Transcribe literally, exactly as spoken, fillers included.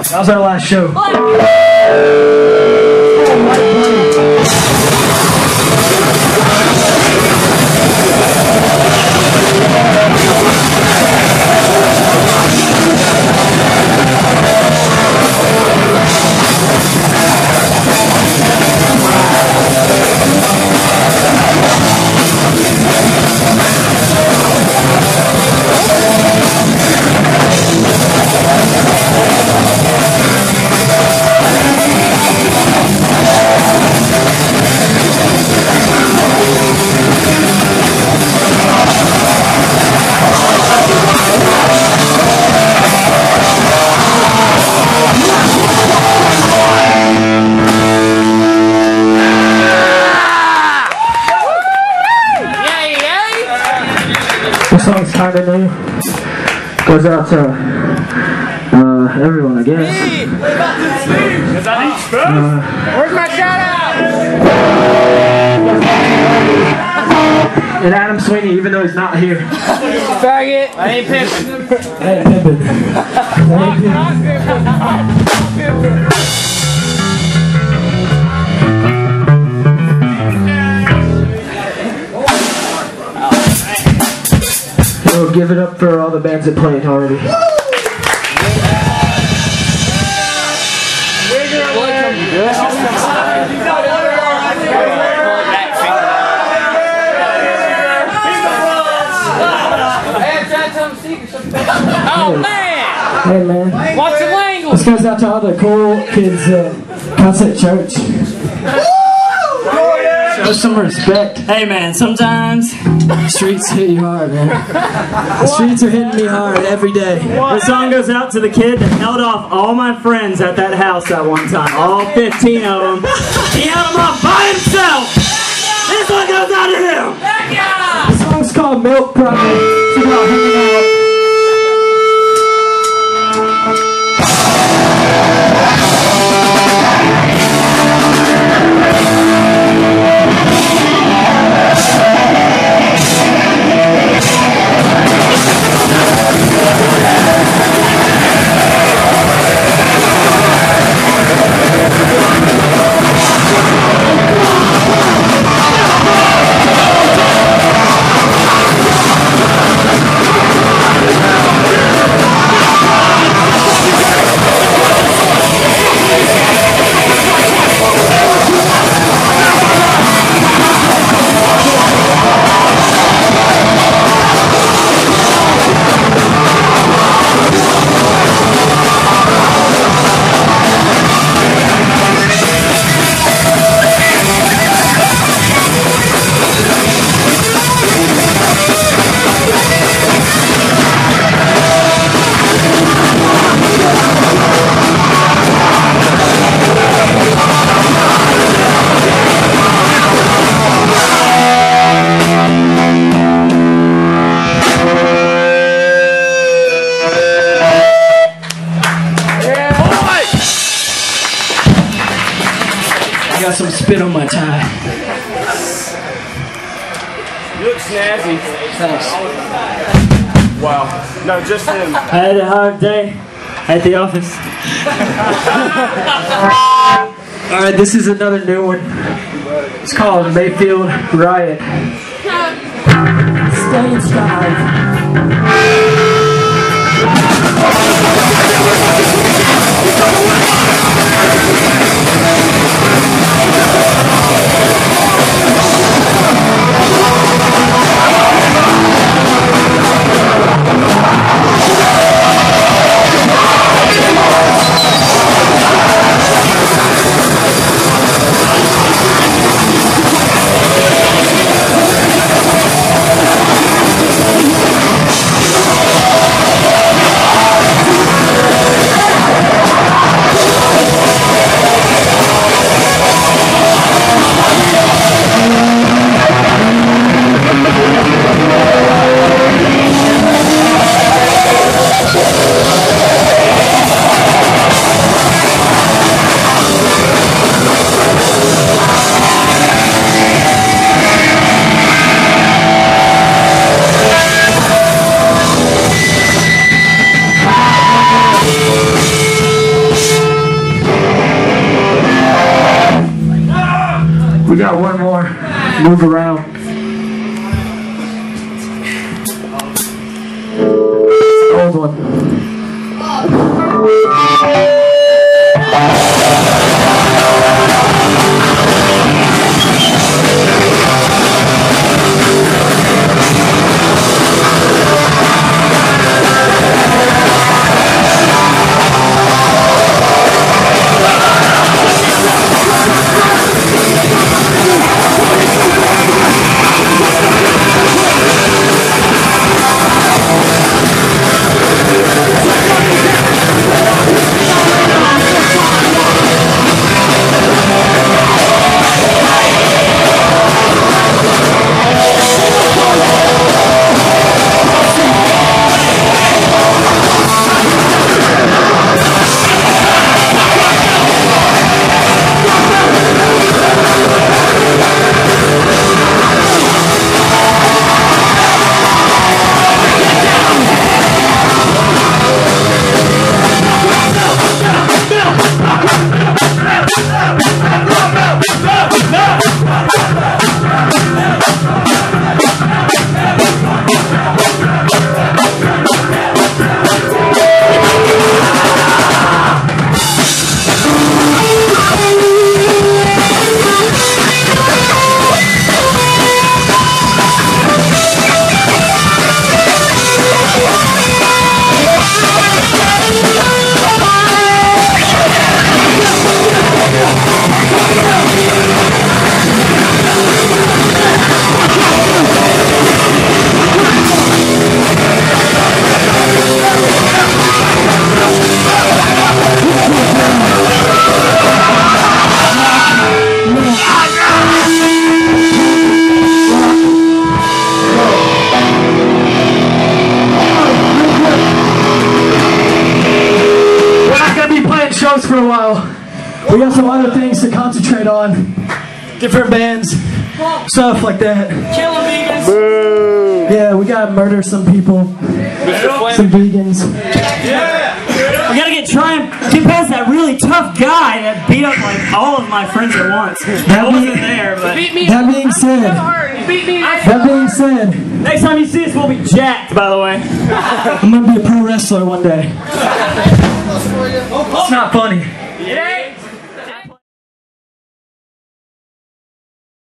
That was our last show. This song's kind of new. Goes out to uh, everyone, I guess. Uh, Where's my shout out? and Adam Sweeney, even though he's not here. Faggot. I ain't pimping. I ain't pimping. I ain't pimping. So give it up for all the bands that played already. Oh man! Hey man. Watch the language! This goes out to all the cool kids uh, concert church. Show some respect. Hey man, sometimes the streets hit you hard, man. The streets are hitting me hard every day. this song goes out to the kid that held off all my friends at that house at one time. All fifteen of them. He held them off by himself! This one goes out to him! The song's called Milk Prize. It's about hanging out. I got some spit on my tie. You look snazzy. Thanks. Wow. No, just him. I had a hard day at the office. Alright, this is another new one. It's called Mayfield Riot. Stay and strive. We got one more. Move around. Old one. Shows for a while. We got some other things to concentrate on. Different bands, stuff like that. Kill them vegans. Boo. Yeah, we gotta murder some people. Some vegans. Yeah. We gotta get trying get past that really tough guy that beat up like all of my friends at once. That wasn't there, but that being said, that being said, next time you see us, we'll be jacked. By the way, I'm gonna be a pro wrestler one day. It's not funny. Yeah.